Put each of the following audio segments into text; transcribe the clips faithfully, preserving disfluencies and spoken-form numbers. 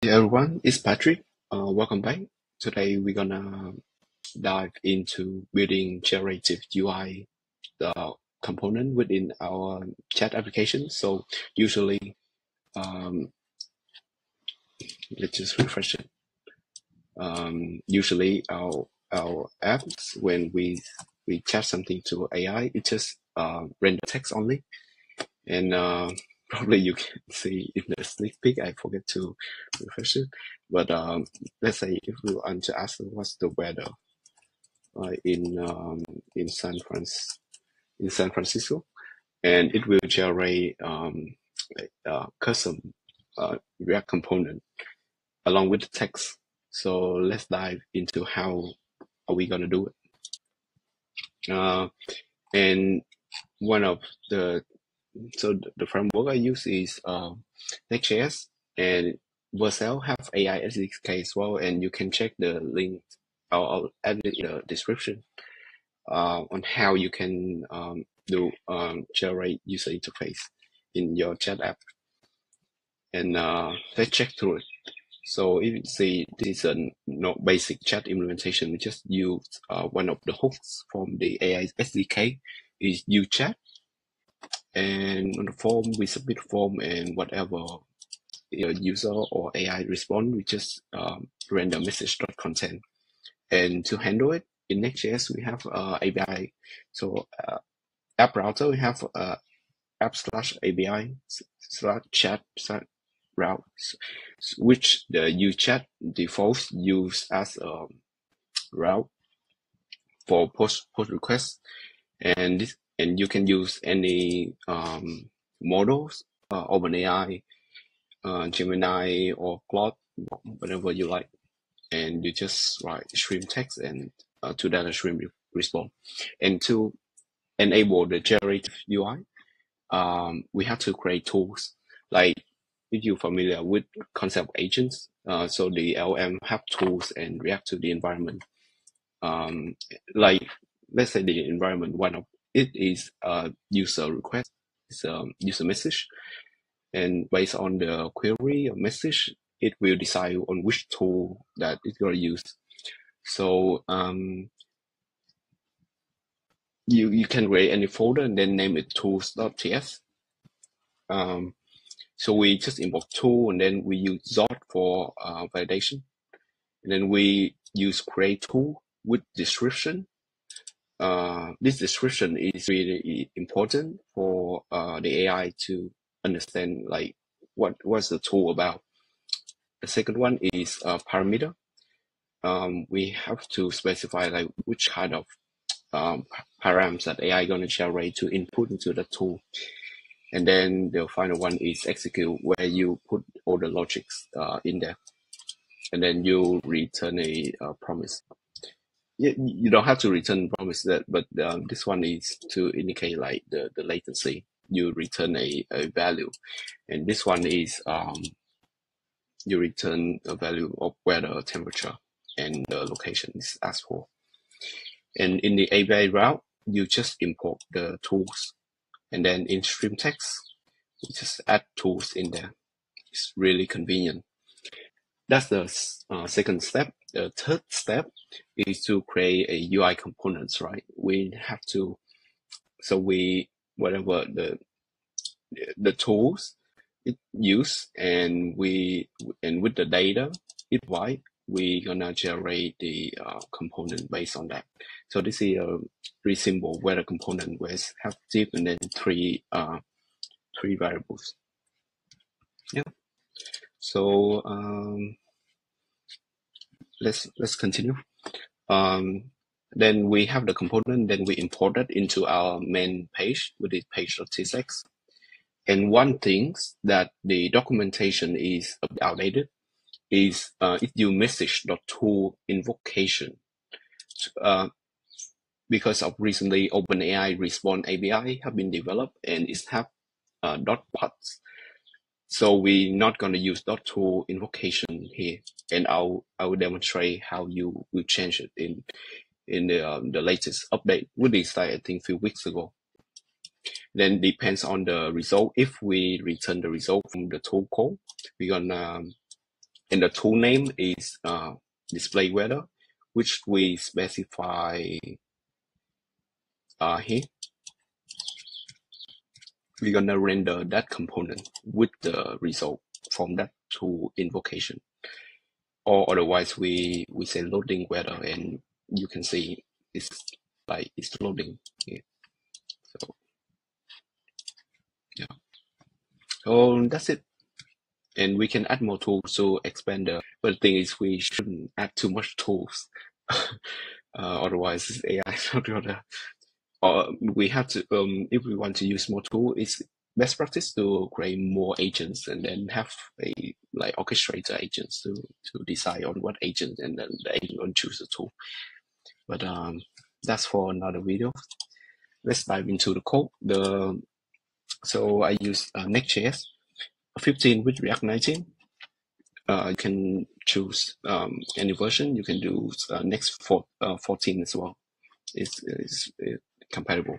Hey everyone, it's Patrick. Uh, welcome back. Today we're gonna dive into building generative U I the component within our chat application. So usually, um, let's just refresh it. Um, usually our our apps when we we chat something to A I, it just uh, render text only, and uh, probably you can see in the sneak peek. I forget to refresh it, but um, let's say if we want to ask what's the weather uh, in um, in San Francisco, in San Francisco, and it will generate um, a, a custom uh, React component along with the text. So let's dive into how are we gonna do it. Uh, and one of the so the framework I use is uh, Next.js, and Vercel have A I S D K as well, and you can check the link. I'll, I'll add it in the description uh, on how you can um, do um, generate user interface in your chat app. And uh, let's check through it. So if you see this is a no basic chat implementation, we just use uh, one of the hooks from the A I S D K is useChat. And on the form, we submit form, and whatever your user or A I respond, we just um, render message.content. And to handle it, in Next.js, we have uh, A P I. So uh, app router, we have uh, app slash A P I slash chat slash route, which the useChat defaults use as a route for post post requests, and this and you can use any um, models, uh, OpenAI, uh, Gemini, or Claude, whatever you like, and you just write streamText and uh, to that stream respond. And to enable the generative U I, um, we have to create tools. Like if you're familiar with concept agents, uh, so the L M have tools and react to the environment. Um, like let's say the environment, one of it is a user request, it's a user message, and based on the query or message, it will decide on which tool that it's going to use. So um, you you can create any folder and then name it tools.ts. Um, so we just import tool, and then we use Zod for uh, validation, and then we use create tool with description. Uh, this description is really important for uh, the A I to understand like what what's the tool about. The second one is uh, parameter. Um, we have to specify like which kind of um, params that A I going to generate to input into the tool. And then the final one is execute, where you put all the logics uh, in there, and then you return a uh, promise. You, you don't have to return promise that, but um, this one is to indicate like the, the latency. You return a, a value, and this one is um, you return a value of weather, temperature, and the location is asked for. And in the A P I route, you just import the tools, and then in streamText, you just add tools in there. It's really convenient. That's the uh, second step. The third step is to create a U I components, right? We have to, so we, whatever the the tools it use, and we, and with the data it write, we gonna generate the uh, component based on that. So this is a very simple weather component where it have div and then three uh three variables. Yeah. So um, let's let's continue. Um, then we have the component, then we import it into our main page with the page.tsx. And one thing that the documentation is outdated is uh, if you message.tool invocation. Uh, because of recently OpenAI Response A P I have been developed and it have uh, .parts. So we're not going to use .tool invocation here, and I'll I will demonstrate how you will change it in in the um, the latest update. We decided I think a few weeks ago. Then depends on the result. If we return the result from the tool call, we're gonna um, and the tool name is uh, displayWeather, which we specify uh, here. We're gonna render that component with the result from that tool invocation, or otherwise we we say loading weather, and you can see it's like it's loading here. So yeah, so that's it. And we can add more tools to expand the, but the thing is we shouldn't add too much tools. uh, otherwise A I is not gonna, or we have to, um, if we want to use more tools, it's best practice to create more agents and then have a like orchestrator agents to, to decide on what agent, and then the agent will choose the tool. But um, that's for another video. Let's dive into the code. The So I use uh, Next.js fifteen with React nineteen. Uh, you can choose um, any version. You can do uh, Next for, uh, fourteen as well. It's, it's, it's compatible.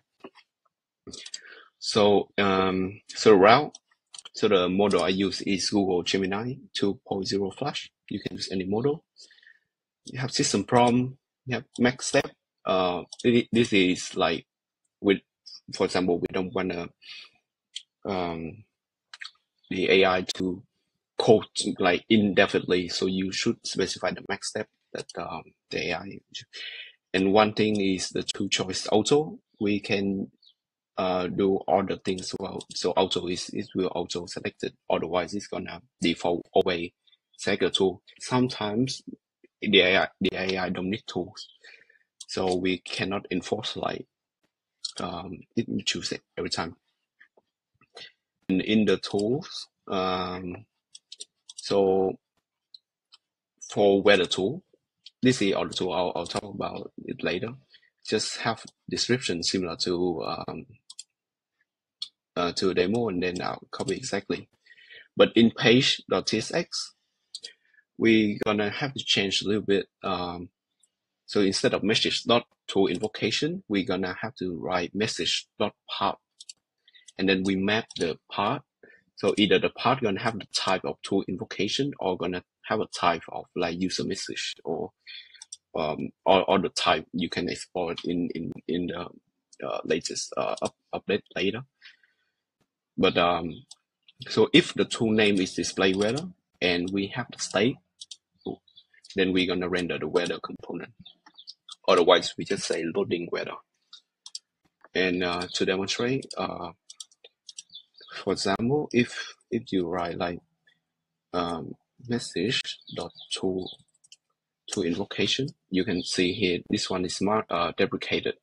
So um, so the route, so the model I use is Google Gemini two point oh Flash. You can use any model. You have system prompt. You have max step. Uh, this is like with, for example, we don't want to um, the A I to code like indefinitely, so you should specify the max step that um, the A I. And one thing is the two choice auto. We can uh, do all the things well. So auto is it will auto select it. Otherwise, it's gonna default always select a tool. Sometimes the A I the A I don't need tools, so we cannot enforce like um, it will choose it every time. And in the tools, um, so for weather tool, this is all the tool. I'll, I'll talk about it later. Just have description similar to um, uh, to a demo, and then I'll copy exactly. But in page.tsx, we're gonna have to change a little bit. Um, so instead of message.tool-invocation, we're gonna have to write message.part, and then we map the part. So either the part gonna have the type of tool invocation, or gonna have a type of like user message, or um, or, or the type you can export in in in the uh, latest uh, up, update later. But um, so if the tool name is displayWeather and we have the state, then we're gonna render the weather component. Otherwise, we just say loading weather. And uh, to demonstrate, uh, for example, if if you write like um, message.tool to invocation, you can see here this one is marked uh, deprecated.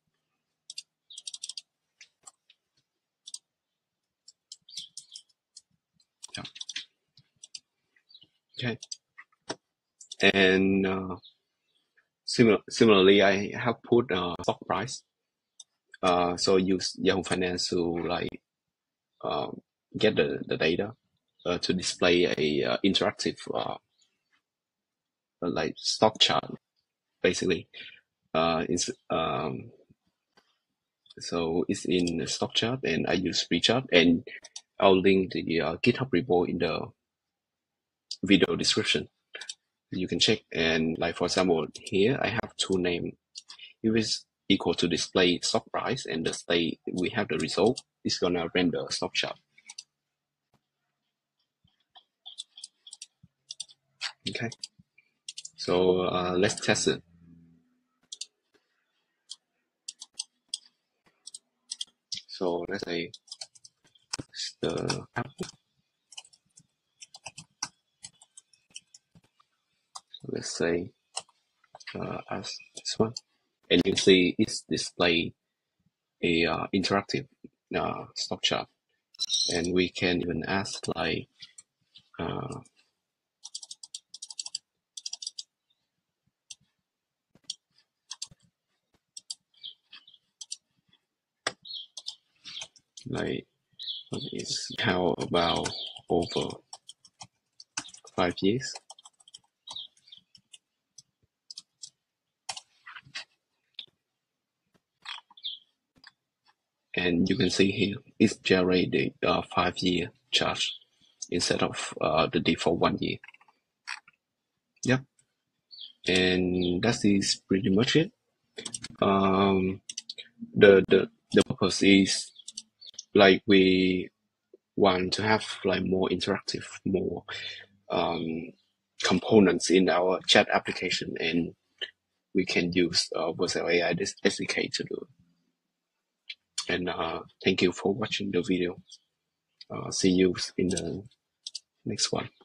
Yeah. Okay. And uh, similar, similarly, I have put uh, stock price. Uh, so use Yahoo Finance to like uh, get the, the data uh, to display a uh, interactive uh, like stock chart, basically. Uh, it's um, so it's in the stock chart, and I use Recharts, and I'll link the uh, GitHub repo in the video description. You can check. And like for example, here I have two name. If it's equal to display stock price and the state we have the result, it's gonna render stock chart. Okay. So uh, let's test it. So let's say the app. So let's say uh, as this one, and you see it's display a uh, interactive uh, stock chart, and we can even ask like uh, like what is how about over five years. And you can see here, it's generated a uh, five-year charge instead of uh, the default one year. And that is pretty much it. Um, the the the purpose is like we want to have like more interactive, more um, components in our chat application, and we can use uh, Vercel A I S D K to do it. And uh, thank you for watching the video. Uh, see you in the next one.